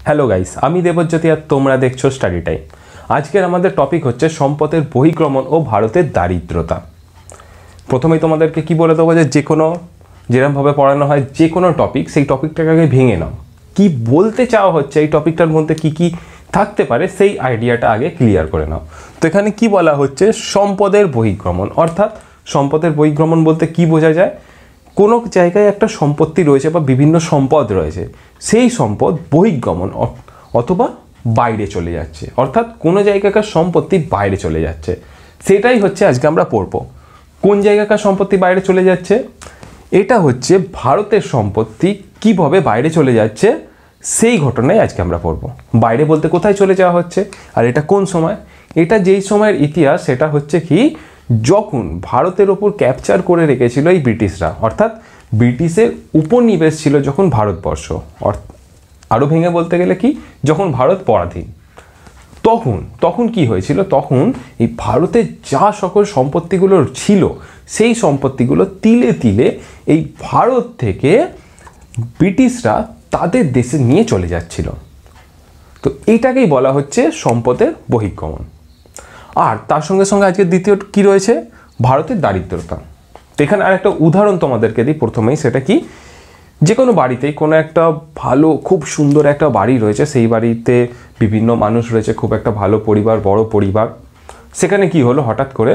Hello guys, আমি দেবজ্যোতি আর তোমরা দেখছো স্টাডি টাইম। আজকের আমাদের টপিক হচ্ছে সম্পদের বহিঃগমন ও ভারতের দারিদ্রতা। প্রথমেই তোমাদেরকে কি বলে দেবো যে কোনো যেরকমভাবে পড়ানো হয় যে কোনো টপিক, সেই টপিকটাকে আগে ভেঙে নাও। কি বলতে চাওয়া হচ্ছে এই টপিকটার মধ্যে কি কি থাকতে পারে সেই আইডিয়াটা আগে ক্লিয়ার করে নাও। তো এখানে কি বলা হচ্ছে, সম্পদের বহিঃগমন। অর্থাৎ সম্পদের বহিঃগমন বলতে কি বোঝা যায়, কোনো জায়গায় একটা সম্পত্তি রয়েছে বা বিভিন্ন সম্পদ রয়েছে, সেই সম্পদ বহিঃগমন অথবা বাইরে চলে যাচ্ছে, অর্থাৎ কোনো জায়গাকার সম্পত্তি বাইরে চলে যাচ্ছে। সেটাই হচ্ছে আজকে আমরা পড়ব। কোন জায়গাকার সম্পত্তি বাইরে চলে যাচ্ছে, এটা হচ্ছে ভারতের সম্পত্তি কিভাবে বাইরে চলে যাচ্ছে সেই ঘটনায় আজকে আমরা পড়ব। বাইরে বলতে কোথায় চলে যাওয়া হচ্ছে, আর এটা কোন সময়। এটা যেই সময়ের ইতিহাস, সেটা হচ্ছে কি যখন ভারতের ওপর ক্যাপচার করে রেখেছিল এই ব্রিটিশরা, অর্থাৎ ব্রিটিশের উপনিবেশ ছিল যখন ভারতবর্ষ। আরও ভেঙে বলতে গেলে কি, যখন ভারত পরাধীন, তখন কি হয়েছিল, তখন এই ভারতের যা সকল সম্পত্তিগুলো ছিল সেই সম্পত্তিগুলো তিলে তিলে এই ভারত থেকে ব্রিটিশরা তাদের দেশে নিয়ে চলে যাচ্ছিল। তো এটাকেই বলা হচ্ছে সম্পদের বহিঃগমন। আর তার সঙ্গে সঙ্গে আজকে দ্বিতীয় কি রয়েছে, ভারতের দারিদ্রতা। তো এখানে আর একটা উদাহরণ তোমাদেরকে দিই প্রথমেই, সেটা কি, যে কোনো বাড়িতেই কোনো একটা ভালো খুব সুন্দর একটা বাড়ি রয়েছে, সেই বাড়িতে বিভিন্ন মানুষ রয়েছে, খুব একটা ভালো পরিবার, বড় পরিবার। সেখানে কি হলো, হঠাৎ করে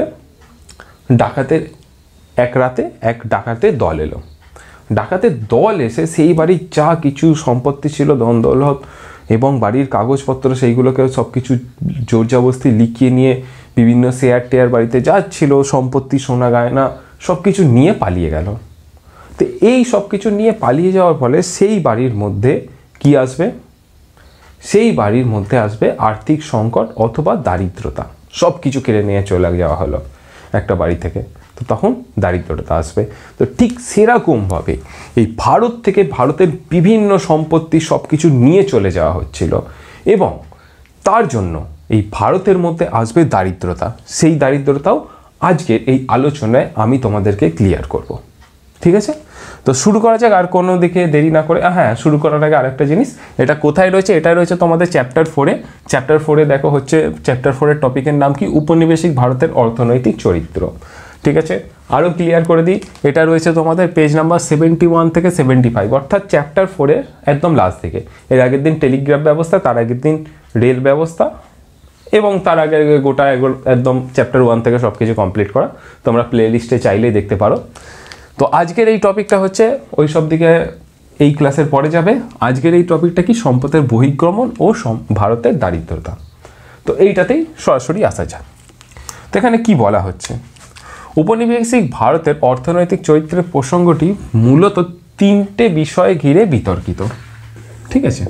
এক ডাকাতের দল এলো। ডাকাতের দল এসে সেই বাড়ির যা কিছু সম্পত্তি ছিল, ধন দৌলত এবং বাড়ির কাগজপত্র, সেইগুলোকে সব কিছু জোরজবস্তি লিখিয়ে নিয়ে বিভিন্ন শেয়ার টেয়ার বাড়িতে যা ছিল সম্পত্তি, সোনা গয়না সব কিছু নিয়ে পালিয়ে গেল। তো এই সব কিছু নিয়ে পালিয়ে যাওয়ার ফলে সেই বাড়ির মধ্যে কি আসবে, সেই বাড়ির মধ্যে আসবে আর্থিক সংকট অথবা দারিদ্রতা। সব কিছু কেড়ে নিয়ে চলে যাওয়া হলো একটা বাড়ি থেকে, তো তখন দারিদ্রতা আসবে। তো ঠিক সেরকমভাবে এই ভারত থেকে ভারতের বিভিন্ন সম্পত্তি সব কিছু নিয়ে চলে যাওয়া হচ্ছিল, এবং তার জন্য এই ভারতের মধ্যে আসবে দারিদ্রতা। সেই দারিদ্রতাও আজকের এই আলোচনায় আমি তোমাদেরকে ক্লিয়ার করব। ঠিক আছে, তো শুরু করা যাক আর কোনো দিকে দেরি না করে। হ্যাঁ, শুরু করার আগে আরেকটা জিনিস, এটা কোথায় রয়েছে, এটা রয়েছে তোমাদের চ্যাপ্টার 4-এ। চ্যাপ্টার 4-এ দেখো হচ্ছে চ্যাপ্টার 4-এর টপিকের নাম কি, উপনিবেশিক ভারতের অর্থনৈতিক চরিত্র। ঠিক আছে, আরও ক্লিয়ার করে দিই, এটা রয়েছে তোমাদের পেজ নাম্বার 71 থেকে 75, অর্থাৎ চ্যাপ্টার 4-এর একদম লাস্ট থেকে। এর আগের দিন টেলিগ্রাফ ব্যবস্থা, তার আগের দিন রেল ব্যবস্থা, এবং তার আগে গোটা একদম চ্যাপ্টার 1 থেকে সব কিছু কমপ্লিট করা। তোমরা প্লে লিস্টে চাইলেই দেখতে পারো। তো আজকের এই টপিকটা হচ্ছে ওই সব দিকে এই ক্লাসের পরে যাবে। আজকের এই টপিকটা কি, সম্পদের বহিঃগমন ও ভারতের দারিদ্রতা। তো এইটাতেই সরাসরি আসা যাক। তো এখানে কি বলা হচ্ছে, উপনিবেশিক ভারতের অর্থনৈতিক চরিত্রের প্রসঙ্গটি মূলত 3টে বিষয় ঘিরে বিতর্কিত। ঠিক আছে,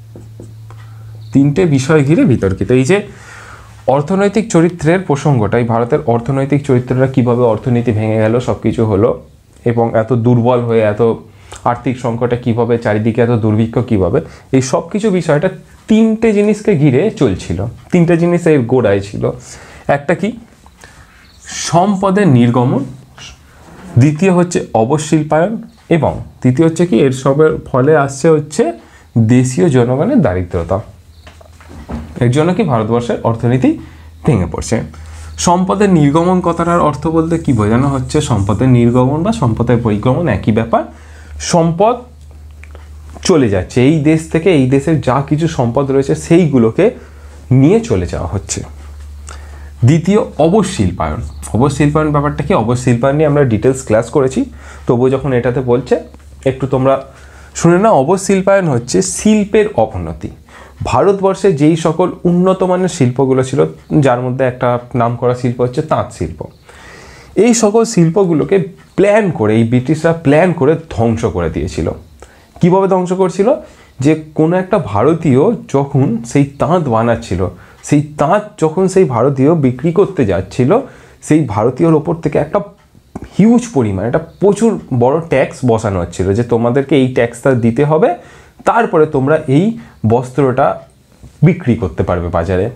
3টে বিষয় ঘিরে বিতর্কিত। এই যে অর্থনৈতিক চরিত্রের প্রসঙ্গটা, এই ভারতের অর্থনৈতিক চরিত্রটা কিভাবে অর্থনীতি ভেঙে গেল, সব কিছু হলো, এবং এত দুর্বল হয়ে এত আর্থিক সংকটে কিভাবে, চারিদিকে এত দুর্ভিক্ষ কিভাবে, এই সব কিছু বিষয়টা 3টে জিনিসকে ঘিরে চলছিল। 3টে জিনিস এর গোড়ায় ছিল। একটা কি, সম্পদের নির্গমন, দ্বিতীয় হচ্ছে অবশিল্পায়ন, এবং তৃতীয় হচ্ছে কি, এর সবের ফলে আসছে হচ্ছে দেশীয় জনগণের দারিদ্রতা। এর জন্য কি ভারতবর্ষের অর্থনীতি ভেঙে পড়ছে। সম্পদের নির্গমন কথাটার অর্থ বলতে কি বোঝানো হচ্ছে, সম্পদের নির্গমন বা সম্পদের বহিঃগমন একই ব্যাপার। সম্পদ চলে যাচ্ছে এই দেশ থেকে, এই দেশের যা কিছু সম্পদ রয়েছে সেইগুলোকে নিয়ে চলে যাওয়া হচ্ছে। দ্বিতীয় অবশিল্পায়ন। অবশিল্পায়ন ব্যাপারটা কি, অবশিল্পায়ন নিয়ে আমরা ডিটেলস ক্লাস করেছি, তবুও যখন এটাতে বলছে একটু তোমরা শুনে না। অবশিল্পায়ন হচ্ছে শিল্পের অবনতি। ভারতবর্ষে যেই সকল উন্নত মানের শিল্পগুলো ছিল, যার মধ্যে একটা নাম করা শিল্প হচ্ছে তাঁত শিল্প, এই সকল শিল্পগুলোকে প্ল্যান করে এই ব্রিটিশরা প্ল্যান করে ধ্বংস করে দিয়েছিল। কিভাবে ধ্বংস করছিল, যে কোনো একটা ভারতীয় যখন সেই তাঁত বানাচ্ছিল, সেই তাঁত যখন সেই ভারতীয় বিক্রি করতে যাচ্ছিল, সেই ভারতীয়র ওপর থেকে একটা হিউজ পরিমাণ, একটা প্রচুর বড় ট্যাক্স বসানো হচ্ছিল, যে তোমাদেরকে এই ট্যাক্সটা দিতে হবে, তারপরে তোমরা এই বস্ত্রটা বিক্রি করতে পারবে বাজারে।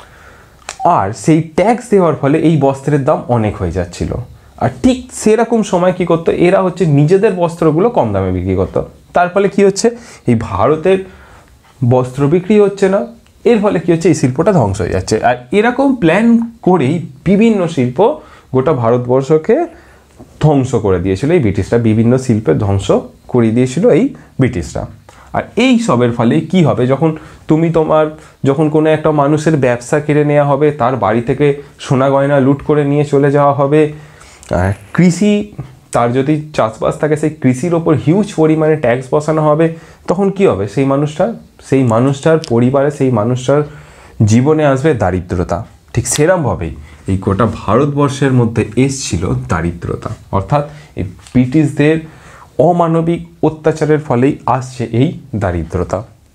আর সেই ট্যাক্স দেওয়ার ফলে এই বস্ত্রের দাম অনেক হয়ে যাচ্ছিল। আর ঠিক সেরকম সময় কি করতো, এরা হচ্ছে নিজেদের বস্ত্রগুলো কম দামে বিক্রি করতো। তার ফলে কি হচ্ছে, এই ভারতের বস্ত্র বিক্রি হচ্ছে না, এর ফলে কী হচ্ছে, এই শিল্পটা ধ্বংস হয়ে যাচ্ছে। আর এরকম প্ল্যান করেই বিভিন্ন শিল্প গোটা ভারতবর্ষকে ধ্বংস করে দিয়েছিল এই ব্রিটিশরা, বিভিন্ন শিল্পের ধ্বংস করে দিয়েছিল এই ব্রিটিশরা। আর এই সবের ফলে কি হবে, যখন কোনো একটা মানুষের ব্যবসা কেড়ে নেওয়া হবে, তার বাড়ি থেকে সোনা গয়না লুট করে নিয়ে চলে যাওয়া হবে, কৃষি, তার যদি চাষবাস থাকে সেই কৃষির ওপর হিউজ পরিমাণে ট্যাক্স বসানো হবে, তখন কি হবে, সেই মানুষটার পরিবারে, সেই মানুষটার জীবনে আসবে দারিদ্রতা। ঠিক সেরমভাবেই এই গোটা ভারতবর্ষের মধ্যে এসছিল দারিদ্রতা, অর্থাৎ এই ব্রিটিশদের অমানবিক অত্যাচারের ফলেই আসছে এই দারিদ্রতা।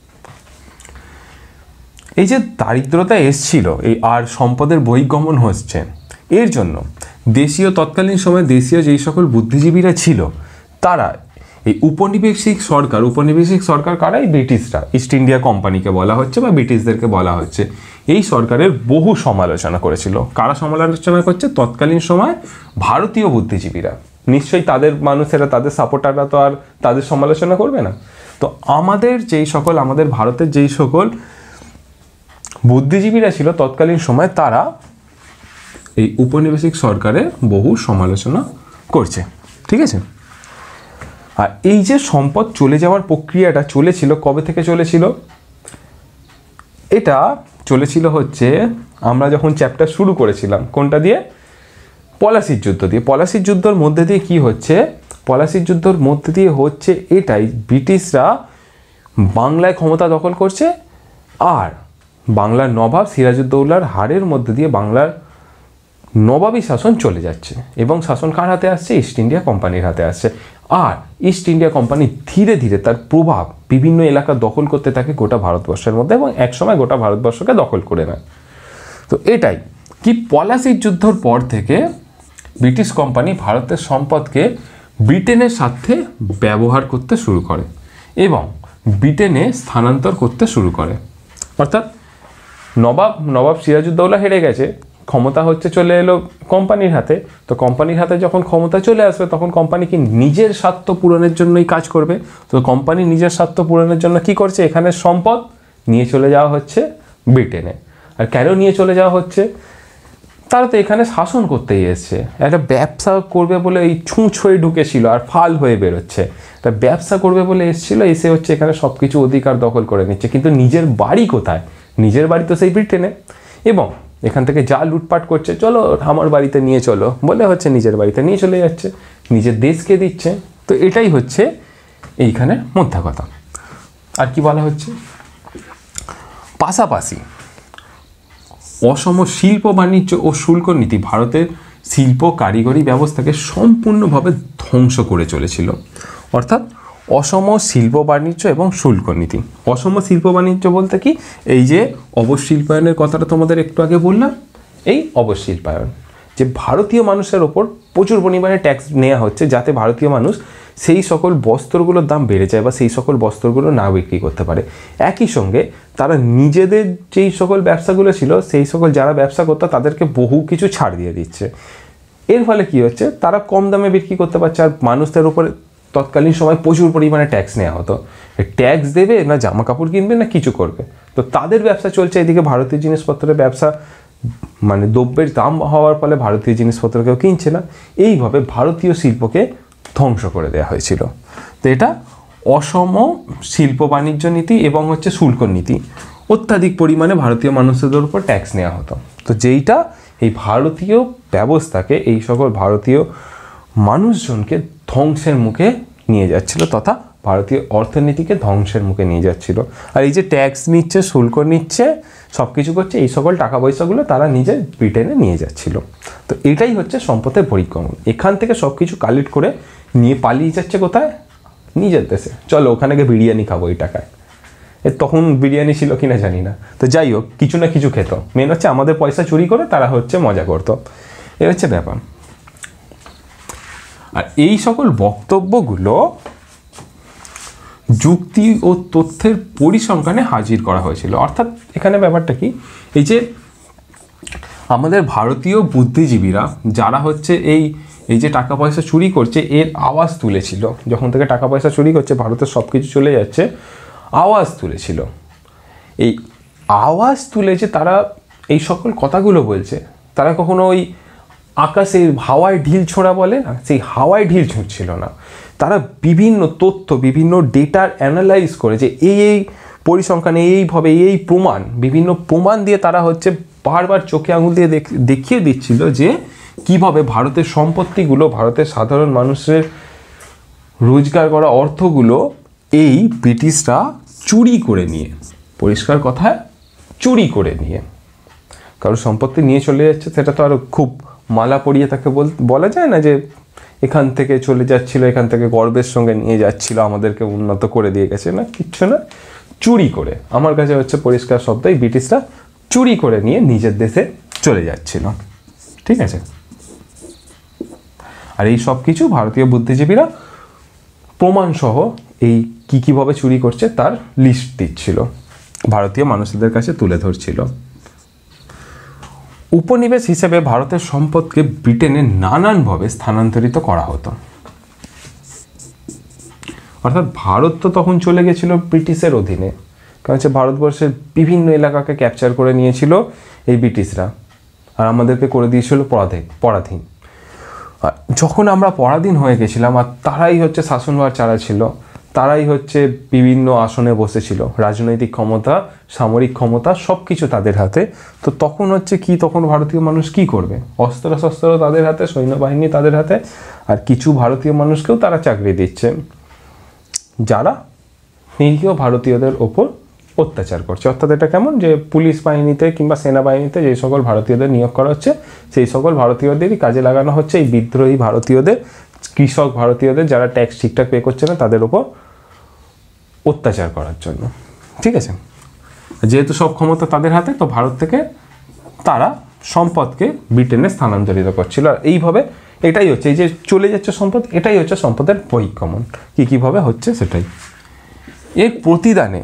এই যে দারিদ্রতা এসছিল, এই আর সম্পদের বহির্গমন হচ্ছে, এর জন্য তৎকালীন সময়ে দেশীয় যেই সকল বুদ্ধিজীবীরা ছিল, তারা এই উপনিবেশিক সরকার কারা, এই ব্রিটিশরা, ইস্ট ইন্ডিয়া কোম্পানিকে বলা হচ্ছে বা ব্রিটিশদেরকে বলা হচ্ছে, এই সরকারের বহু সমালোচনা করেছিল। কারা সমালোচনা করছে, তৎকালীন সময় ভারতীয় বুদ্ধিজীবীরা। নিশ্চয়ই তাদের মানুষেরা, তাদের সাপোর্টাররা তো আর তাদের সমালোচনা করবে না। তো আমাদের ভারতের যেই সকল বুদ্ধিজীবীরা ছিল তৎকালীন সময়, তারা এই উপনিবেশিক সরকারের বহু সমালোচনা করছে, ঠিক আছে। আর এই যে সম্পদ চলে যাওয়ার প্রক্রিয়াটা চলেছিল, কবে থেকে চলেছিল, এটা চলেছিল হচ্ছে আমরা যখন চ্যাপ্টার শুরু করেছিলাম, কোনটা দিয়ে, পলাশির যুদ্ধ দিয়ে। পলাশির যুদ্ধের মধ্যে দিয়ে কি হচ্ছে, এটাই ব্রিটিশরা বাংলায় ক্ষমতা দখল করছে, আর বাংলার নবাব সিরাজউদ্দৌলার হারের মধ্যে দিয়ে বাংলার নবাবী শাসন চলে যাচ্ছে, এবং শাসন কার হাতে আসছে, ইস্ট ইন্ডিয়া কোম্পানির হাতে আসছে। আর ইস্ট ইন্ডিয়া কোম্পানি ধীরে ধীরে তার প্রভাব বিভিন্ন এলাকা দখল করতে থাকে গোটা ভারতবর্ষের মধ্যে, এবং একসময় গোটা ভারতবর্ষকে দখল করে নেয়। তো এটাই কি, পলাশির যুদ্ধর পর থেকে ব্রিটিশ কোম্পানি ভারতের সম্পদকে ব্রিটেনের সাথে ব্যবহার করতে শুরু করে এবং ব্রিটেনে স্থানান্তর করতে শুরু করে। অর্থাৎ নবাব সিরাজউদ্দৌলা হেরে গেছে, ক্ষমতা চলে এলো কোম্পানির হাতে। তো কোম্পানির হাতে যখন ক্ষমতা চলে আসবে, তখন কোম্পানি কি নিজের স্বার্থ পূরণের জন্যই কাজ করবে। তো কোম্পানি নিজের স্বার্থ পূরণের জন্য কি করছে, এখানে সম্পদ নিয়ে চলে যাওয়া হচ্ছে ব্রিটেনে। আর কেন নিয়ে চলে যাওয়া হচ্ছে, তারা তো এখানে শাসন করতেই এসছে, একটা ব্যবসা করবে বলে এই ছুঁচ হয়ে ঢুকেছিল আর ফাল হয়ে বেরোচ্ছে। একটা ব্যবসা করবে বলে এসেছিল, এসে এখানে সব কিছু অধিকার দখল করে নিচ্ছে, কিন্তু নিজের বাড়ি কোথায়, নিজের বাড়ি তো সেই ব্রিটেনে। এবং এখান থেকে যা লুটপাট করছে, চলো আমার বাড়িতে নিয়ে চলো বলে নিজের বাড়িতে নিয়ে চলে যাচ্ছে, নিজের দেশকে দিচ্ছে। তো এটাই হচ্ছে এইখানে মোদ্দা কথা। আর কি বলা হচ্ছে, পাশাপাশি অসম শিল্প বাণিজ্য ও শুল্ক নীতি ভারতের শিল্প কারিগরি ব্যবস্থাকে সম্পূর্ণভাবে ধ্বংস করে চলেছিল। অর্থাৎ অসম শিল্প বাণিজ্য এবং শুল্ক নীতি। অসম শিল্প বাণিজ্য বলতে কি, এই যে অবশিল্পায়নের কথাটা তোমাদের একটু আগে বললাম, এই অবশিল্পায়ন যে ভারতীয় মানুষের ওপর প্রচুর পরিমাণে ট্যাক্স নেওয়া হচ্ছে, যাতে ভারতীয় মানুষ সেই সকল বস্ত্রগুলোর দাম বেড়ে যায় বা সেই সকল বস্ত্রগুলো না বিক্রি করতে পারে। একই সঙ্গে তারা নিজেদের যেই সকল ব্যবসাগুলো ছিল, সেই সকল যারা ব্যবসা করতো তাদেরকে বহু কিছু ছাড় দিয়ে দিচ্ছে। এর ফলে কি হচ্ছে, তারা কম দামে বিক্রি করতে পারছে। আর মানুষদের উপরে তৎকালীন সময় প্রচুর পরিমাণে ট্যাক্স নেওয়া হতো। ট্যাক্স দেবে না, জামা কাপড় কিনবে না, কিছু করবে। তো তাদের ব্যবসা চলছে, এদিকে ভারতীয় জিনিসপত্রের ব্যবসা, দ্রব্যের দাম হওয়ার ফলে ভারতীয় জিনিসপত্র কেউ কিনছে না। এইভাবে ভারতীয় শিল্পকে ধ্বংস করে দেওয়া হয়েছিল। তো এটা অসম শিল্প বাণিজ্য নীতি এবং শুল্ক নীতি। অত্যাধিক পরিমাণে ভারতীয় মানুষদের উপর ট্যাক্স নেওয়া হতো। তো যেইটা এই ভারতীয় ব্যবস্থাকে, এই সকল ভারতীয় মানুষজনকে ধ্বংসের মুখে নিয়ে যাচ্ছিল, তথা ভারতীয় অর্থনীতিকে ধ্বংসের মুখে নিয়ে যাচ্ছিল। আর এই যে ট্যাক্স নিচ্ছে, শুল্ক নিচ্ছে, সব কিছু করছে, এই সকল টাকা পয়সাগুলো তারা নিজে ব্রিটেনে নিয়ে যাচ্ছিল। তো এটাই হচ্ছে সম্পদের বহির্গমন। এখান থেকে সব কিছু কালেক্ট করে নিয়ে পালিয়ে যাচ্ছে কোথায়, নিজের দেশে। চলো ওখানে গিয়ে বিরিয়ানি খাবো এই টাকায়। তখন বিরিয়ানি ছিল কিনা জানি না। তো যাই হোক, কিছু না কিছু খেত। মেন হচ্ছে আমাদের পয়সা চুরি করে তারা মজা করতো। এ হচ্ছে ব্যাপার। আর এই সকল বক্তব্যগুলো যুক্তি ও তথ্যের পরিসংখ্যানে হাজির করা হয়েছিল। অর্থাৎ এখানে ব্যাপারটা কি, এই যে আমাদের ভারতীয় বুদ্ধিজীবীরা যারা এই যে টাকা পয়সা চুরি করছে, এর আওয়াজ তুলেছিল। যখন থেকে টাকা পয়সা চুরি করছে, ভারতের সব কিছু চলে যাচ্ছে, আওয়াজ তুলেছিল। এই আওয়াজ তুলে যে তারা এই সকল কথাগুলো বলছে, তারা কখনো ওই আকাশে হাওয়ায় ঢিল ছোঁড়া বলে না, সেই হাওয়ায় ঢিল ছুঁড়ছিল না। তারা বিভিন্ন তথ্য, বিভিন্ন ডেটার অ্যানালাইজ করে যে এই পরিসংখ্যানে এইভাবে এই প্রমাণ, বিভিন্ন প্রমাণ দিয়ে তারা হচ্ছে বারবার চোখে আঙুল দিয়ে দেখিয়ে দিচ্ছিল যে কিভাবে ভারতের সম্পত্তিগুলো, ভারতের সাধারণ মানুষের রোজগার করা অর্থগুলো এই ব্রিটিশরা চুরি করে নিয়ে, পরিষ্কার কথায় চুরি করে নিয়ে, কারো সম্পত্তি নিয়ে চলে যাচ্ছে, সেটা তো আরও খুব মালা পরিয়ে তাকে বলা যায় না যে এখান থেকে চলে যাচ্ছিল, এখান থেকে গর্বের সঙ্গে নিয়ে যাচ্ছিল, আমাদেরকে উন্নত করে দিয়ে গেছে, না, কিচ্ছু না, চুরি করে। আমার কাছে হচ্ছে পরিষ্কার শব্দই ব্রিটিশরা চুরি করে নিয়ে নিজের দেশে চলে যাচ্ছিল, ঠিক আছে। আর এই সব কিছু ভারতীয় বুদ্ধিজীবীরা প্রমাণসহ এই কীভাবে চুরি করছে তার লিস্ট দিচ্ছিল, ভারতীয় মানুষদের কাছে তুলে ধরছিল। উপনিবেশ হিসেবে ভারতের সম্পদকে ব্রিটেনে নানানভাবে স্থানান্তরিত করা হতো। অর্থাৎ ভারত তো তখন চলে গেছিল ব্রিটিশের অধীনে, কারণ হচ্ছে ভারতবর্ষের বিভিন্ন এলাকাকে ক্যাপচার করে নিয়েছিল এই ব্রিটিশরা, আর আমাদেরকে করে দিয়েছিল পরাধীন। আর যখন আমরা পরাধীন হয়ে গেছিলাম আর তারাই হচ্ছে শাসনভার চালাচ্ছিল, তারাই হচ্ছে বিভিন্ন আসনে বসেছিল, রাজনৈতিক ক্ষমতা, সামরিক ক্ষমতা সব কিছু তাদের হাতে, তো তখন হচ্ছে কি, তখন ভারতীয় মানুষ কি করবে? অস্ত্র শস্ত্র তাদের হাতে, সৈন্যবাহিনী তাদের হাতে, আর কিছু ভারতীয় মানুষকেও তারা চাকরি দিচ্ছে যারা নিরীহ ভারতীয়দের ওপর অত্যাচার করছে। অর্থাৎ এটা কেমন, যে পুলিশ বাহিনীতে কিংবা সেনাবাহিনীতে যে সকল ভারতীয়দের নিয়োগ করা হচ্ছে, সেই সকল ভারতীয়দেরই কাজে লাগানো হচ্ছে এই বিদ্রোহী ভারতীয়দের, কৃষক ভারতীয়দের যারা ট্যাক্স ঠিকঠাক পে করছে না তাদের ওপর অত্যাচার করার জন্য, ঠিক আছে। যেহেতু সব ক্ষমতা তাদের হাতে, তো ভারত থেকে তারা সম্পদকে ব্রিটেনে স্থানান্তরিত করছিল। আর এইভাবে এটাই হচ্ছে, এই যে চলে যাচ্ছে সম্পদ, এটাই হচ্ছে সম্পদের বহিঃগমন। কীভাবে হচ্ছে সেটাই। এর প্রতিদানে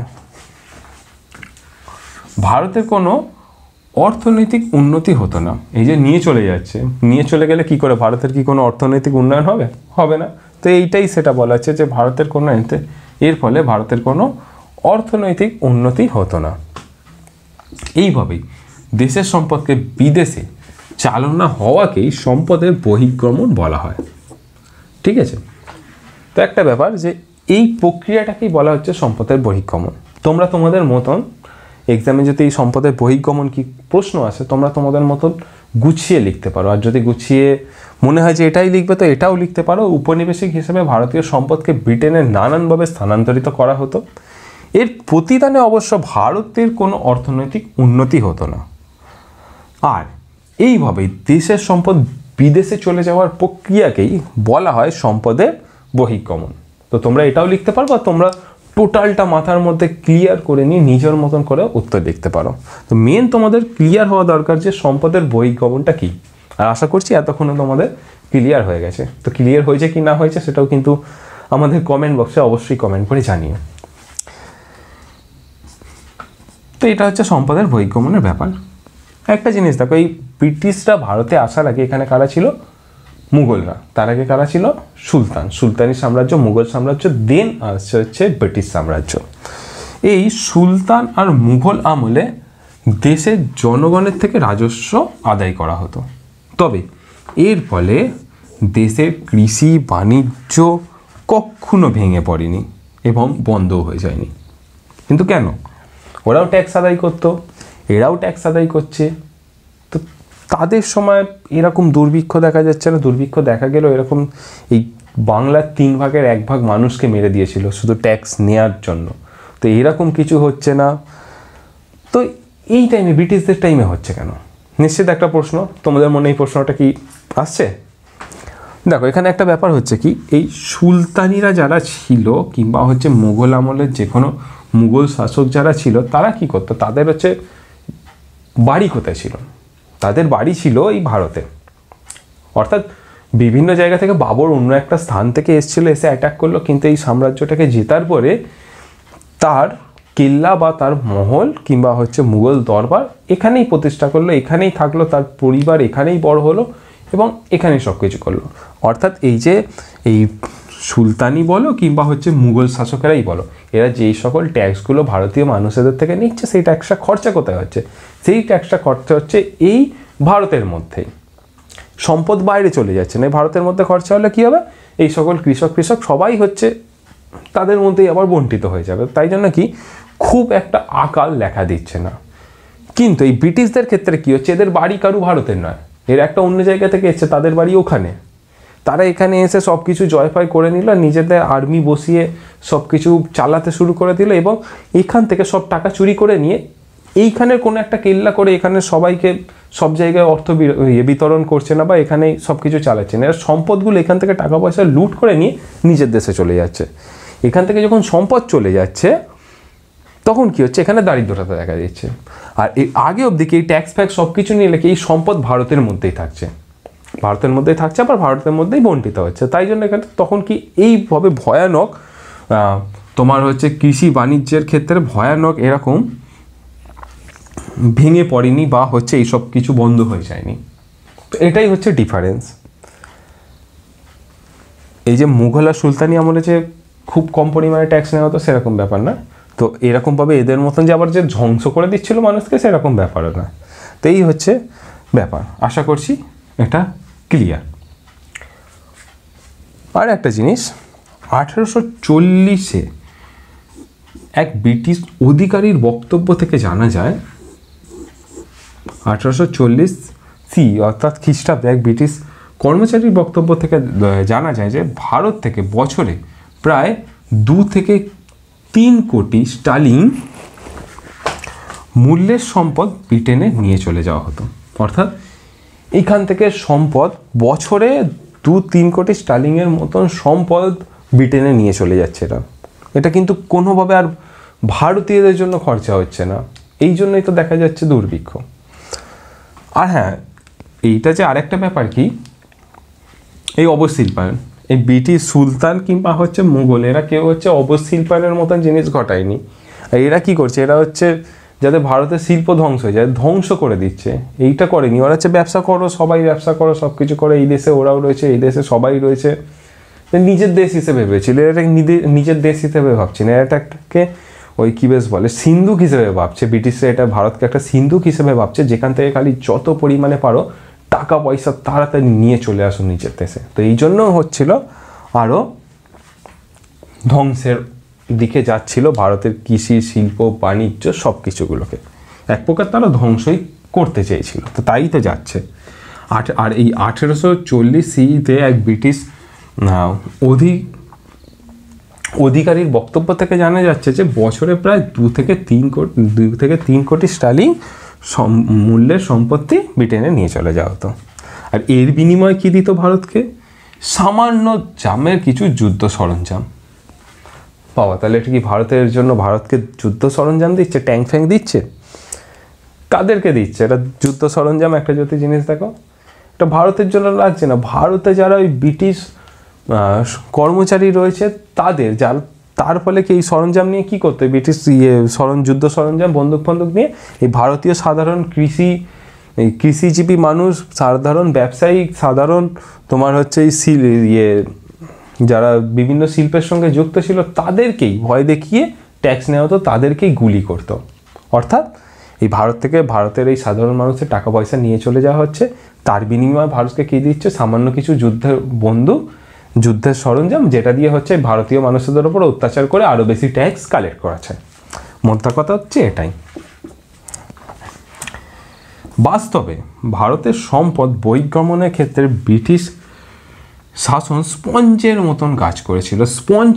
ভারতের কোনো অর্থনৈতিক উন্নতি হতো না। এই যে নিয়ে চলে যাচ্ছে, নিয়ে চলে গেলে কি করে ভারতের কি কোনো অর্থনৈতিক উন্নয়ন হবে? হবে না। তো এইটাই সেটা বলা হচ্ছে যে ভারতের কোনো এর ফলে ভারতের কোনো অর্থনৈতিক উন্নতি হতো না। এইভাবেই দেশের সম্পদকে বিদেশে চালনা হওয়াকেই সম্পদের বহিঃগমন বলা হয়, ঠিক আছে। তো একটা ব্যাপার যে এই প্রক্রিয়াটাকেই বলা হচ্ছে সম্পদের বহিঃগমন। তোমরা তোমাদের মতন এক্সামে যদি এই সম্পদের বহিঃগমন কি প্রশ্ন আসে, তোমরা তোমাদের মতন গুছিয়ে লিখতে পারো। আর যদি গুছিয়ে মনে হয় যে এটাই লিখবে তো এটাও লিখতে পারো। উপনিবেশিক হিসেবে ভারতীয় সম্পদকে ব্রিটেনে নানানভাবে স্থানান্তরিত করা হতো। এর প্রতিদানে অবশ্য ভারতের কোনো অর্থনৈতিক উন্নতি হতো না। আর এইভাবেই দেশের সম্পদ বিদেশে চলে যাওয়ার প্রক্রিয়াকেই বলা হয় সম্পদের বহিঃগমন। তো তোমরা এটাও লিখতে পারো, বা তোমরা টোটালটা মাথার মধ্যে ক্লিয়ার করে নিয়ে নিজের মতন করে উত্তর লিখতে পারো। তো মেন তোমাদের ক্লিয়ার হওয়া দরকার যে সম্পদের বহিঃগমনটা কী। আর আশা করছি এতক্ষণে তোমাদের ক্লিয়ার হয়ে গেছে। তো ক্লিয়ার হয়েছে কি না হয়েছে সেটাও কিন্তু আমাদের কমেন্ট বক্সে অবশ্যই কমেন্ট করে জানিও। তো এটা হচ্ছে সম্পদের বহিঃগমনের ব্যাপার। একটা জিনিস দেখো, এই ব্রিটিশরা ভারতে আসার আগে এখানে কারা ছিল? মুঘলরা। তার আগে কারা ছিল? সুলতানি সাম্রাজ্য, মুঘল সাম্রাজ্য, দেন আসছে হচ্ছে ব্রিটিশ সাম্রাজ্য। এই সুলতান আর মুঘল আমলে দেশের জনগণের থেকে রাজস্ব আদায় করা হতো। তবে এর ফলে দেশের কৃষি বাণিজ্য কখনো ভেঙে পড়েনি এবং বন্ধও হয়ে যায়নি। কিন্তু কেন? ওরাও ট্যাক্স আদায় করতো, এরাও ট্যাক্স আদায় করছে। তো তাদের সময় এরকম দুর্ভিক্ষ দেখা যাচ্ছে না। দুর্ভিক্ষ দেখা গেল এরকম, এই বাংলার 3 ভাগের 1 ভাগ মানুষকে মেরে দিয়েছিল শুধু ট্যাক্স নেওয়ার জন্য। তো এরকম কিছু হচ্ছে না। তো এই টাইমে, ব্রিটিশদের টাইমে হচ্ছে কেন? নিশ্চিত একটা প্রশ্ন তোমাদের মনে, এই প্রশ্নটা কি আসছে? দেখো, এখানে একটা ব্যাপার হচ্ছে কি, এই সুলতানিরা যারা ছিল কিংবা হচ্ছে মুঘল আমলের যে কোনো মুঘল শাসক যারা ছিল, তারা কি করতো? তাদের হচ্ছে বাড়ি কোথায় ছিল? তাদের বাড়ি ছিল এই ভারতে। অর্থাৎ বিভিন্ন জায়গা থেকে বাবর অন্য একটা স্থান থেকে এসেছিল, এসে অ্যাটাক করলো, কিন্তু এই সাম্রাজ্যটাকে জেতার পরে তার কেল্লা বা তার মহল কিংবা হচ্ছে মুঘল দরবার এখানেই প্রতিষ্ঠা করলো, এখানেই থাকলো, তার পরিবার এখানেই বড় হলো এবং এখানেই সব কিছু করলো। অর্থাৎ এই যে এই সুলতানি বলো কিংবা হচ্ছে মুঘল শাসকেরাই বলো, এরা যেই সকল ট্যাক্সগুলো ভারতীয় মানুষদের থেকে নিচ্ছে সেই ট্যাক্সটা খরচা কোথায় হচ্ছে? সেই ট্যাক্সটা খরচা হচ্ছে এই ভারতের মধ্যেই, সম্পদ বাইরে চলে যাচ্ছে না। ভারতের মধ্যে খরচা হলে কী হবে? এই সকল কৃষক সবাই হচ্ছে তাদের মধ্যেই আবার বণ্টিত হয়ে যাবে। তাই জন্য কি খুব একটা আকাল দেখা দিচ্ছে না। কিন্তু এই ব্রিটিশদের ক্ষেত্রে কী হচ্ছে, এদের বাড়ি কারু ভারতের নয়, এর একটা অন্য জায়গা থেকে এসছে, তাদের বাড়ি ওখানে। তারা এখানে এসে সব কিছু জয়ফয় করে নিল, নিজেদের আর্মি বসিয়ে সব কিছু চালাতে শুরু করে দিল এবং এখান থেকে সব টাকা চুরি করে নিয়ে এইখানের কোনো একটা কেল্লা করে এখানে সবাইকে সব জায়গায় অর্থ বিতরণ করছে না বা এখানেই সব কিছু চালাচ্ছে না। এরা সম্পদগুলো এখান থেকে টাকা পয়সা লুট করে নিয়ে নিজের দেশে চলে যাচ্ছে। এখান থেকে যখন সম্পদ চলে যাচ্ছে তখন কি হচ্ছে, এখানে দারিদ্রতা দেখা দিচ্ছে। আর এই আগে অবধি কি এই ট্যাক্স ফ্যাক্স সব কিছু নিয়ে লেখে এই সম্পদ ভারতের মধ্যেই থাকছে, আবার ভারতের মধ্যেই বণ্টিত হচ্ছে। তাই জন্য এখানে তখন কি এইভাবে ভয়ানক তোমার হচ্ছে কৃষি বাণিজ্যের ক্ষেত্রে ভয়ানক এরকম ভেঙে পড়েনি বা হচ্ছে এইসব কিছু বন্ধ হয়ে যায়নি। তো এটাই হচ্ছে ডিফারেন্স। এই যে মুঘল আর সুলতানি আমলে যে খুব কম পরিমাণে ট্যাক্স নেওয়া হতো সেরকম ব্যাপার না, তো এরকমভাবে এদের মতন যে আবার যে ধ্বংস করে দিচ্ছিল মানুষকে সেরকম ব্যাপারও না। তো এই হচ্ছে ব্যাপার, আশা করছি এটা ক্লিয়ার। আর একটা জিনিস, 1840-এ এক ব্রিটিশ অধিকারীর বক্তব্য থেকে জানা যায়, 1840 অর্থাৎ খ্রিস্টাব্দে এক ব্রিটিশ কর্মচারীর বক্তব্য থেকে জানা যায় যে ভারত থেকে বছরে প্রায় 2 থেকে 3 কোটি স্টার্লিং মূল্যের সম্পদ ব্রিটেনে নিয়ে চলে যাওয়া হতো। অর্থাৎ এখান থেকে সম্পদ বছরে 2-3 কোটি স্টার্লিংয়ের মতন সম্পদ ব্রিটেনে নিয়ে চলে যাচ্ছে। এটা কিন্তু কোনোভাবে আর ভারতীয়দের জন্য খরচা হচ্ছে না, এই জন্যই তো দেখা যাচ্ছে দুর্ভিক্ষ। আর হ্যাঁ, এইটা যে আরেকটা ব্যাপার কি, এই অবশিল্পায়ন, এই ব্রিটিশ সুলতান কিংবা হচ্ছে মুঘল এরা কেউ হচ্ছে অবশিল্পায়নের মতন জিনিস ঘটায়নি। আর এরা কি করছে, এরা হচ্ছে যাতে ভারতের শিল্প ধ্বংস হয়ে যায় ধ্বংস করে দিচ্ছে, এইটা করেনি। ওরা হচ্ছে ব্যবসা করো, সবাই ব্যবসা করো, সব কিছু করে, এই দেশে ওরাও রয়েছে, এই দেশে সবাই রয়েছে, নিজের দেশ হিসেবে ভেবেছিল। এটা নিজের দেশ হিসেবে ভাবছি না, এটাকে ওই কী বেশ বলে সিন্ধুক হিসেবে ভাবছে। ব্রিটিশরা এটা ভারতকে একটা সিন্ধুক হিসেবে ভাবছে, যেখান থেকে খালি যত পরিমাণে পারো টাকা পয়সা তাড়াতাড়ি নিয়ে চলে আসো নিজের দেশে। তো এই জন্য হচ্ছিল আরও ধ্বংসের দিকে যাচ্ছিল ভারতের কৃষি, শিল্প, বাণিজ্য সব কিছুগুলোকে এক প্রকার তারা ধ্বংসই করতে চেয়েছিল। তো তাই তো যাচ্ছে। আর এই 1840 এক ব্রিটিশ অধিকারীর বক্তব্য থেকে জানা যাচ্ছে যে বছরে প্রায় 2 থেকে 3 কোটি স্টার্লিং মূল্যের সম্পত্তি ব্রিটেনে নিয়ে চলে যাওয়া হতো। আর এর বিনিময়ে কী দিত ভারতকে? সামান্য জামের কিছু যুদ্ধ সরঞ্জাম। বাবা, তাহলে এটা কি ভারতের জন্য ভারতকে যুদ্ধ সরঞ্জাম দিচ্ছে, ট্যাঙ্ক ফ্যাঙ্ক দিচ্ছে? কাদেরকে দিচ্ছে এটা যুদ্ধ সরঞ্জাম? একটা যদি জিনিস দেখো, এটা ভারতের জন্য লাগছে না, ভারতে যারা ওই ব্রিটিশ কর্মচারী রয়েছে তার ফলে কি এই সরঞ্জাম নিয়ে কী করতে, ব্রিটিশ যুদ্ধ সরঞ্জাম বন্দুক নিয়ে এই ভারতীয় সাধারণ কৃষিজীবী মানুষ, সাধারণ ব্যবসায়ী, সাধারণ তোমার হচ্ছে এই যারা বিভিন্ন শিল্পের সঙ্গে যুক্ত ছিল তাদেরকেই ভয় দেখিয়ে ট্যাক্স নেওয়া হতো, তাদেরকেই গুলি করতো। অর্থাৎ এই ভারত থেকে ভারতের এই সাধারণ মানুষের টাকা পয়সা নিয়ে চলে যাওয়া হচ্ছে, তার বিনিময়ে ভারতকে কী দিচ্ছে? সামান্য কিছু যুদ্ধের সরঞ্জাম, যেটা দিয়ে হচ্ছে ভারতীয় মানুষদের উপর অত্যাচার করে আরও বেশি ট্যাক্স কালেক্ট করাচ্ছে। মোদ্দা কথা হচ্ছে এটাই। বাস্তবে ভারতের সম্পদ বহির্গমনের ক্ষেত্রে ব্রিটিশ শাসন স্পঞ্জের মতন কাজ করেছিল। স্পঞ্জ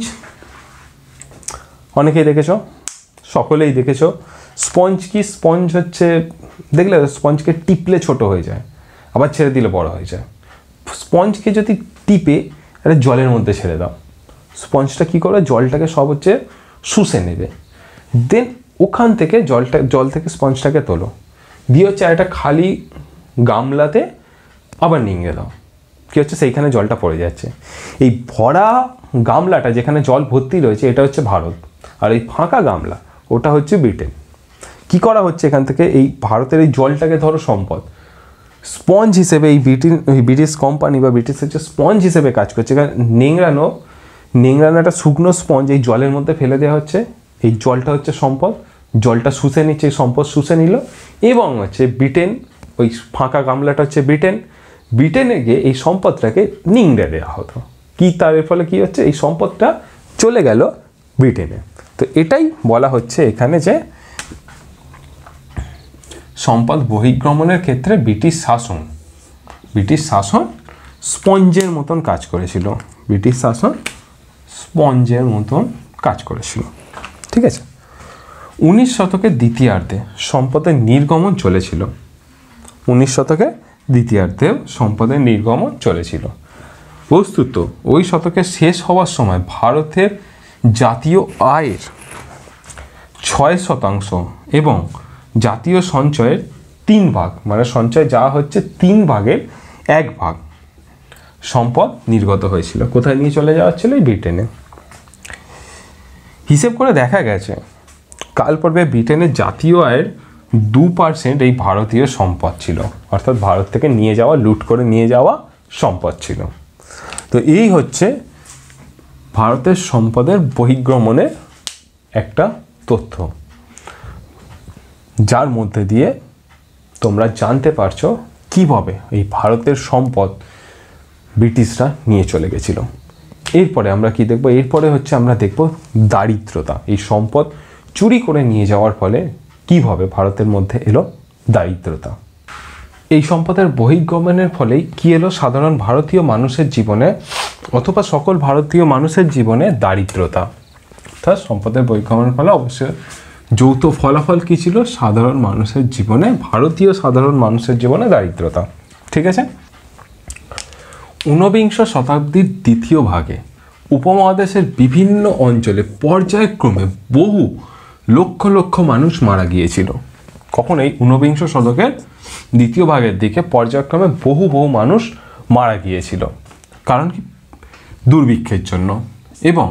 অনেকেই দেখেছ, সকলেই দেখেছ। স্পঞ্জ কি? স্পঞ্জ হচ্ছে, দেখলে স্পঞ্জকে টিপলে ছোট হয়ে যায়, আবার ছেড়ে দিলে বড় হয়ে যায়। স্পঞ্জকে যদি টিপে এটা জলের মধ্যে ছেড়ে দাও, স্পঞ্জটা কী করবে? জলটাকে সব হচ্ছে শুষে নেবে, দেন ওখান থেকে জল থেকে স্পঞ্জটাকে তোলো, দিয়ে হচ্ছে একটা খালি গামলাতে আবার নিংড়ে দাও। কী হচ্ছে? সেইখানে জলটা পড়ে যাচ্ছে। এই ভরা গামলাটা যেখানে জল ভর্তি রয়েছে এটা হচ্ছে ভারত, আর এই ফাঁকা গামলা ওটা হচ্ছে ব্রিটেন। কি করা হচ্ছে এখান থেকে? এই ভারতের এই জলটাকে ধরো সম্পদ, স্পঞ্জ হিসেবে এই ব্রিটিশ কোম্পানি বা ব্রিটিশ হচ্ছে স্পঞ্জ হিসেবে কাজ করছে। এখানে নিংড়ানো নিংড়ানো একটা শুকনো স্পঞ্জ এই জলের মধ্যে ফেলে দেওয়া হচ্ছে, এই জলটা হচ্ছে সম্পদ, জলটা শুষে নিচ্ছে, এই সম্পদ শুষে নিল, এবং হচ্ছে ব্রিটেন, ওই ফাঁকা গামলাটা হচ্ছে ব্রিটেন, ব্রিটেনে গিয়ে এই সম্পদটাকে নিংড়ে দেওয়া হতো। কি তার ফলে কি হচ্ছে, এই সম্পদটা চলে গেল ব্রিটেনে। তো এটাই বলা হচ্ছে এখানে যে সম্পদ বহির্গমনের ক্ষেত্রে ব্রিটিশ শাসন স্পঞ্জের মতন কাজ করেছিল, ব্রিটিশ শাসন স্পঞ্জের মতন কাজ করেছিল। ঠিক আছে, 19 শতকের দ্বিতীয়ার্ধে সম্পদের নির্গমন চলেছিল, 19 শতকের দ্বিতীয়ার্ধে সম্পদের নির্গমন চলেছিল। বস্তুত ওই শতকের শেষ হওয়ার সময় ভারতের জাতীয় আয়ের 6% এবং জাতীয় সঞ্চয়ের 3 ভাগ, মানে সঞ্চয় যা হচ্ছে 3 ভাগের 1 ভাগ সম্পদ নির্গত হয়েছিল। কোথায় নিয়ে চলে যাওয়া ছিল? ব্রিটেনে। হিসেব করে দেখা গেছে কালপর্বে ব্রিটেনের জাতীয় আয়ের 2% এই ভারতীয় সম্পদ ছিল, অর্থাৎ ভারত থেকে নিয়ে যাওয়া, লুট করে নিয়ে যাওয়া সম্পদ ছিল। তো এই হচ্ছে ভারতের সম্পদের বহির্গমনের একটা তথ্য, যার মধ্যে দিয়ে তোমরা জানতে পারছো কিভাবে এই ভারতের সম্পদ ব্রিটিশরা নিয়ে চলে গেছিল। এরপরে আমরা কি দেখব? এরপরে হচ্ছে আমরা দেখব দারিদ্রতা। এই সম্পদ চুরি করে নিয়ে যাওয়ার ফলে কিভাবে ভারতের মধ্যে এলো দারিদ্রতা। এই সম্পদের বহির্গমনের ফলেই কি এলো সাধারণ ভারতীয় মানুষের জীবনে, অথবা সকল ভারতীয় মানুষের জীবনে দারিদ্রতা। অর্থাৎ সম্পদের বহির্গমনের ফলে অবশ্যই যৌথ ফলাফল কী ছিল? সাধারণ মানুষের জীবনে, ভারতীয় সাধারণ মানুষের জীবনে দারিদ্রতা। ঠিক আছে, 19বিংশ শতাব্দীর দ্বিতীয় ভাগে উপমহাদেশের বিভিন্ন অঞ্চলে পর্যায়ক্রমে বহু লক্ষ লক্ষ মানুষ মারা গিয়েছিল। কখন? এই 19বিংশ শতকের দ্বিতীয় ভাগের দিকে পর্যায়ক্রমে বহু মানুষ মারা গিয়েছিল। কারণ কি? দুর্ভিক্ষের জন্য। এবং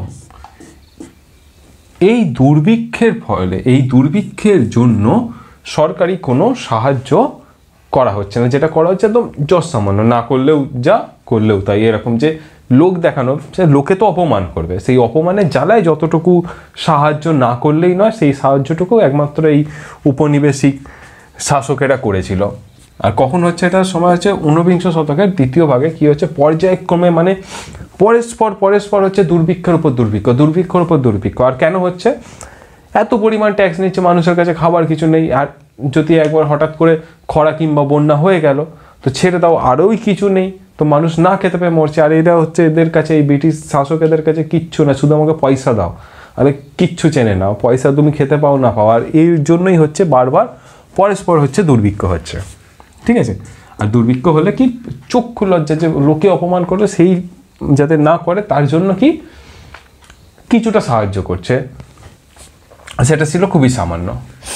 এই দুর্ভিক্ষের ফলে, এই দুর্ভিক্ষের জন্য সরকারি কোনো সাহায্য করা হচ্ছে না, যেটা করা হচ্ছে একদম যৎসামান্য, না করলেও যা, করলেও তাই, এরকম যে লোক দেখানো, সে লোকে তো অপমান করবে, সেই অপমানের জ্বালায় যতটুকু সাহায্য না করলেই নয়, সেই সাহায্যটুকু একমাত্র এই উপনিবেশিক শাসকেরা করেছিল। আর কখন হচ্ছে এটা? সময় হচ্ছে 19বিংশ শতকের দ্বিতীয় ভাগে। কি হচ্ছে? পর্যায়ক্রমে, মানে পরস্পর হচ্ছে দুর্ভিক্ষের উপর দুর্ভিক্ষ। আর কেন হচ্ছে? এত পরিমাণ ট্যাক্স নিচ্ছে, মানুষের কাছে খাবার কিছু নেই, আর যদি একবার হঠাৎ করে খরা কিংবা বন্যা হয়ে গেল তো ছেড়ে দাও, আরোই কিছু নেই, তো মানুষ না খেতে পেয়ে মরছে। আর এরা হচ্ছে এদের কাছে, এই ব্রিটিশ শাসকেদের কাছে কিচ্ছু না, শুধু আমাকে পয়সা দাও, আরে কিচ্ছু চেনে নাও, পয়সা তুমি খেতে পাও না পাও। আর এর জন্যই হচ্ছে বারবার পরস্পর হচ্ছে দুর্ভিক্ষ হচ্ছে। ঠিক আছে, আর দুর্ভিক্ষ হলে কি? চক্ষু লজ্জা, যে লোকে অপমান করলে সেই যাতে না করে তার জন্য কি কিছুটা সাহায্য করছে, সেটা ছিল খুবই সামান্য।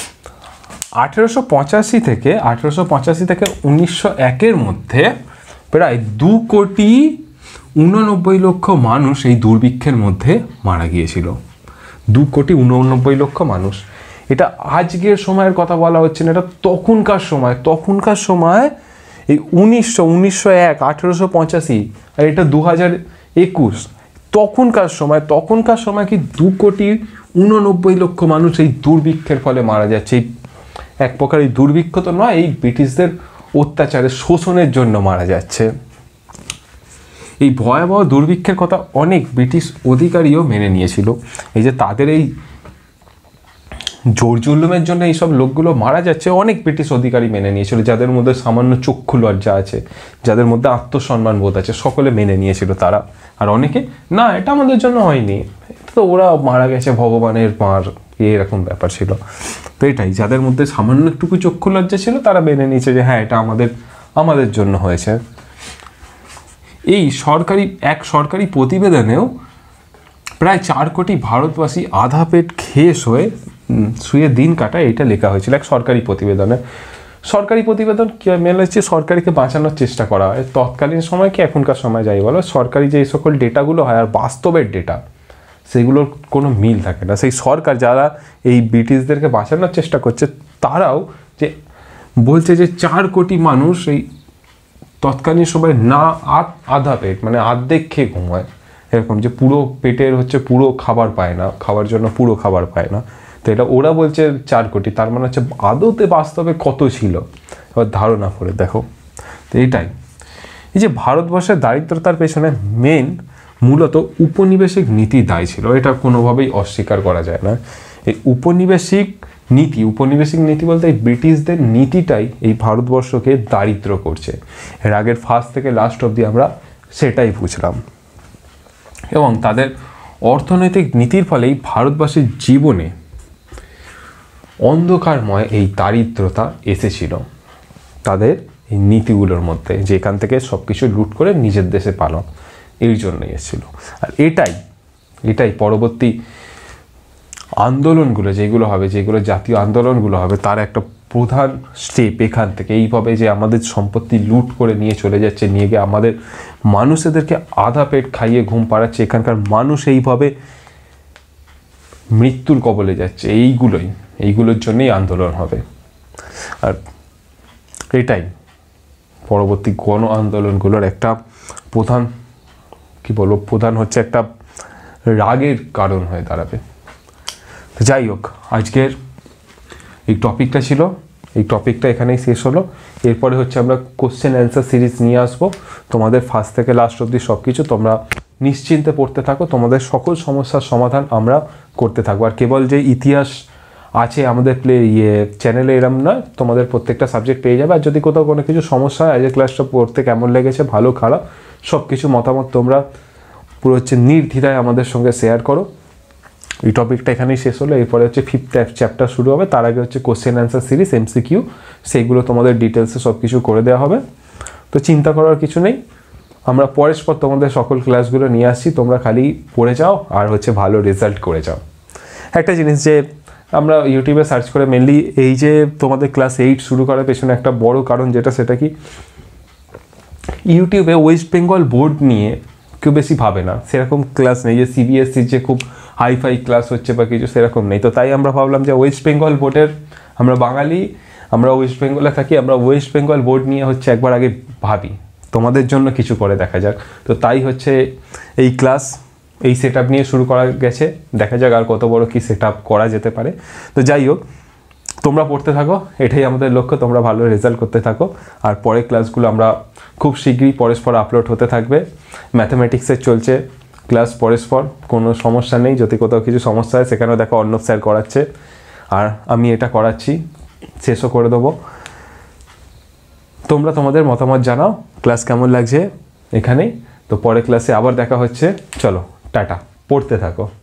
1885 থেকে 1901-এর মধ্যে প্রায় 2,89,00,000 মানুষ এই দুর্ভিক্ষের মধ্যে মারা গিয়েছিল। 2,89,00,000 মানুষ। এটা আজকের সময়ের কথা বলা হচ্ছে না, এটা তখনকার সময় এই 1901, 1885, আর এটা 2021, তখনকার সময় কি 2,89,00,000 মানুষ এই দুর্ভিক্ষের ফলে মারা যাচ্ছে। এক প্রকার এই দুর্ভিক্ষ তো নয়, এই ব্রিটিশদের অত্যাচারে, শোষণের জন্য মারা যাচ্ছে। এই ভয়াবহ দুর্ভিক্ষের কথা অনেক ব্রিটিশ অধিকারীও মেনে নিয়েছিল। এই যে তাদের এই জোর জুলুমের জন্য এইসব লোকগুলো মারা যাচ্ছে, অনেক ব্রিটিশ অধিকারী মেনে নিয়েছিল, যাদের মধ্যে সামান্য চক্ষু লজ্জা আছে, যাদের মধ্যে আত্মসম্মান বোধ আছে, সকলে মেনে নিয়েছিল তারা। আর অনেকে না, এটা আমাদের জন্য হয়নি, তো ওরা মারা গেছে, ভগবানের মার, এরকম ব্যাপার ছিল। তো এটাই, যাদের মধ্যে সামান্য একটুকু চক্ষু লজ্জা ছিল তারা মেনে নিয়েছে যে হ্যাঁ, এটা আমাদের জন্য হয়েছে। এই সরকারি প্রতিবেদনেও প্রায় 4 কোটি ভারতবাসী আধা পেট খেয়ে শুয়ে দিন কাটায়, এটা লেখা হয়েছিল এক সরকারি প্রতিবেদনে। সরকারি প্রতিবেদন কি মেনে হচ্ছে? সরকারিকে বাঁচানোর চেষ্টা করা হয়। তৎকালীন সময় কি এখনকার সময় যাই বলো, সরকারি যে সকল ডেটাগুলো হয় আর বাস্তবের ডেটা, সেগুলোর কোনো মিল থাকে না। সেই সরকার যারা এই ব্রিটিশদেরকে বাঁচানোর চেষ্টা করছে, তারাও যে বলছে যে 4 কোটি মানুষ এই তৎকালীন সময় না আধা পেট, মানে আর্ধেক খেয়ে ঘুমায়, এরকম যে পুরো পেটের হচ্ছে পুরো খাবার পায় না, খাওয়ার জন্য পুরো খাবার পায় না। তো এটা ওরা বলছে 4 কোটি, তার মানে হচ্ছে আদতে বাস্তবে কত ছিল এবার ধারণা করে দেখো। তো এটাই এই যে ভারতবর্ষের দারিদ্রতার পেছনে মূলত উপনিবেশিক নীতি দায়ী ছিল, এটা কোনোভাবেই অস্বীকার করা যায় না। এই উপনিবেশিক নীতি বলতে এই ব্রিটিশদের নীতিটাই এই ভারতবর্ষকে দারিদ্র করছে। এর আগের ফার্স্ট থেকে লাস্ট অবধি আমরা সেটাই বুঝলাম। এবং তাদের অর্থনৈতিক নীতির ফলেই ভারতবাসীর জীবনে অন্ধকারময় এই দারিদ্রতা এসেছিল তাদের এই নীতিগুলোর মধ্যে, যে এখান থেকে সব কিছু লুট করে নিজের দেশে পালন, এই জন্যই এসেছিল। আর এটাই পরবর্তী আন্দোলনগুলো যেগুলো হবে, যেগুলো জাতীয় আন্দোলনগুলো হবে, তার একটা প্রধান স্টেপ এখান থেকে এইভাবে যে আমাদের সম্পত্তি লুট করে নিয়ে চলে যাচ্ছে, নিয়ে গিয়ে আমাদের মানুষদেরকে আধা পেট খাইয়ে ঘুম পাড়াচ্ছে, এখানকার মানুষ এইভাবে মৃত্যুর কবলে যাচ্ছে, এইগুলোর জন্যই আন্দোলন হবে। আর এটাই পরবর্তী গণ আন্দোলনগুলোর একটা প্রধান হচ্ছে একটা রাগের কারণ হয়ে দাঁড়াবে। যাই হোক, আজকের এই টপিকটা ছিল, এই টপিকটা এখানেই শেষ হলো। এরপরে হচ্ছে আমরা কোশ্চেন অ্যান্সার সিরিজ নিয়ে আসবো তোমাদের ফার্স্ট থেকে লাস্ট অবধি সব কিছু তোমরা নিশ্চিন্তে পড়তে থাকো, তোমাদের সকল সমস্যার সমাধান আমরা করতে থাকবো। আর কেবল যে ইতিহাস আছে আমাদের চ্যানেলে এরম নয়, তোমাদের প্রত্যেকটা সাবজেক্ট পেয়ে যাবে। আর যদি কোথাও কোনো কিছু সমস্যা হয়, আজকের ক্লাসটা পড়তে কেমন লেগেছে, ভালো খারাপ সব কিছু মতামত তোমরা পুরো হচ্ছে নির্দ্বিধায় আমাদের সঙ্গে শেয়ার করো। এই টপিকটা এখানেই শেষ হলো। এরপরে হচ্ছে 5th চ্যাপ্টার শুরু হবে, তার আগে হচ্ছে কোশ্চেন অ্যান্সার সিরিজ MCQ, সেইগুলো তোমাদের ডিটেলসে সব কিছু করে দেওয়া হবে। তো চিন্তা করার কিছু নেই, আমরা পরস্পর তোমাদের সকল ক্লাসগুলো নিয়ে আসছি, তোমরা খালি পড়ে যাও আর হচ্ছে ভালো রেজাল্ট করে যাও। একটা জিনিস যে আমরা ইউটিউবে সার্চ করে মেনলি এই যে তোমাদের ক্লাস 8 শুরু করার পেছনে একটা বড় কারণ সেটা কি, ইউটিউবে ওয়েস্ট বেঙ্গল বোর্ড নিয়ে কেউ বেশি ভাবে না, সেরকম ক্লাস নেই যে CBSE যে খুব হাইফাই ক্লাস হচ্ছে বা কিছু সেরকম নেই। তো তাই আমরা ভাবলাম যে ওয়েস্ট বেঙ্গল বোর্ডের, আমরা বাঙালি, আমরা ওয়েস্ট বেঙ্গলে থাকি, আমরা ওয়েস্ট বেঙ্গল বোর্ড নিয়ে হচ্ছে একবার আগে ভাবি, তোমাদের জন্য কিছু করে দেখা যাক। তো তাই হচ্ছে এই ক্লাস, এই সেট আপ নিয়ে শুরু করা গেছে, দেখা যাক আর কত বড় কি সেট আপ করা যেতে পারে। তো যাই হোক, তোমরা পড়তে থাকো, এটাই আমাদের লক্ষ্য, তোমরা ভালো রেজাল্ট করতে থাকো। আর পরের ক্লাসগুলো আমরা খুব শীঘ্রই পরস্পর আপলোড হতে থাকবে। ম্যাথামেটিক্সের চলছে ক্লাস পরস্পর, কোনো সমস্যা নেই। যদি কোথাও কিছু সমস্যা হয় সেখানেও দেখো অর্ণব স্যার করাচ্ছে, আর আমি এটা করাচ্ছি, শেষও করে দেবো। তোমরা তোমাদের মতামত জানাও ক্লাস কেমন লাগছে এখানেই। তো পরের ক্লাসে আবার দেখা হচ্ছে, চলো টাটা, পড়তে থাকো।